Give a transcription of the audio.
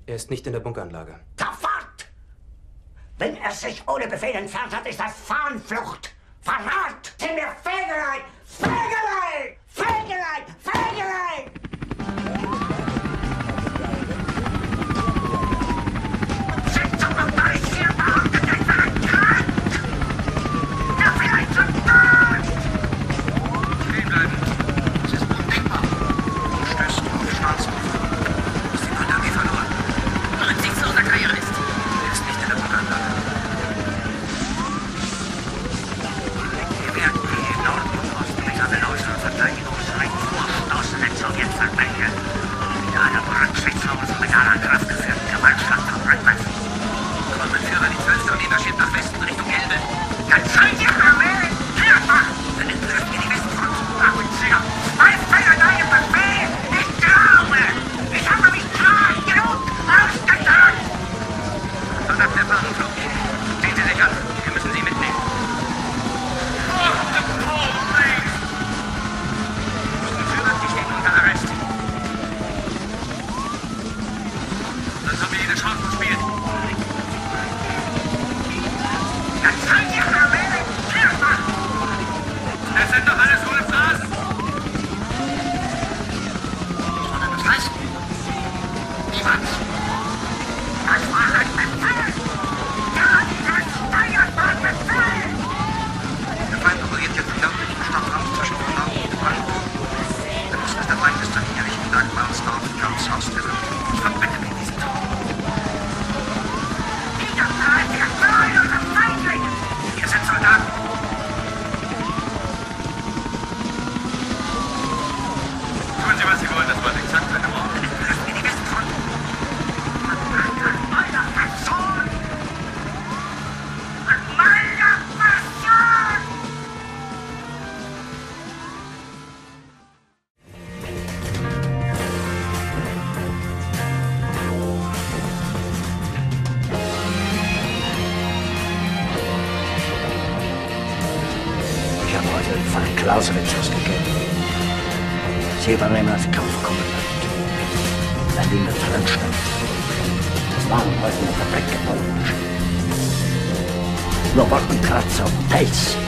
Er ist nicht in der Bunkeranlage. Sofort! Wenn er sich ohne Befehl entfernt hat, ist das Fahnenflucht! Verrat! Sind mir Fegelein! Fegelein! Fegelein! Fegelein! Sind doch noch mal hier behauptet, ein Verrat! Ja, vielleicht zum Tod! Stehen bleiben. Es ist undenkbar. Du stößt auf Staatsgefahr. Du hast den Kontakt verloren. Rücksichtsloser Karrierist. Er ist nicht in der Bunkeranlage. Wir werden die Norden- und Osten und Verteidigungsreich vorstoßen, wenn Sowjetverbände mit einer Rücksichtslose und mit aller Kraft geführten Gewaltschlacht vorangreifen. Kommandanführer, die 12. Armee marschiert nach Westen Richtung Elbe. Dann soll die Armee kehrt machen! Dann entblößen wir die Westfront. Und sicher, zwei Fälle deine Befehl! Ich glaube! Ich habe mich klar genug ausgedrückt! Soldat der Fahnenflug. Sehen Sie sich an. Wir müssen Sie mitnehmen. Führer, Sie stehen unter Arrest. Dann haben wir jede Chance zu spielen. Dann soll die Armee kehrt machen! Das sind doch alles hohle Phrasen. Was heißt? Niemand! Das war ein Befehl! Das war ein Befehl! Der Feind operiert jetzt im nördlichen Stadtraum zwischen Frohnau und Brandenburg. Der Osten ist der weiteste Linie Richtung Dagmarsdorf, Kampfhaus der Süd. Ich verbrenne mir diesen Tod. Wieder mal der gloriose Feindlinge! Wir sind Soldaten. Tun Sie, was Sie wollen, das war exakt eine Mord. Entblößen wir die Westfront! An meiner Person! An meiner Person! Ich habe heute Frank Clausewitz ausgegeben. Sie übernehmen als Kampfkommandant. Berlin wird verlöscht. Das waren heute in der Fabrik gebaut. Nur Wolkenkratzer und Pelz.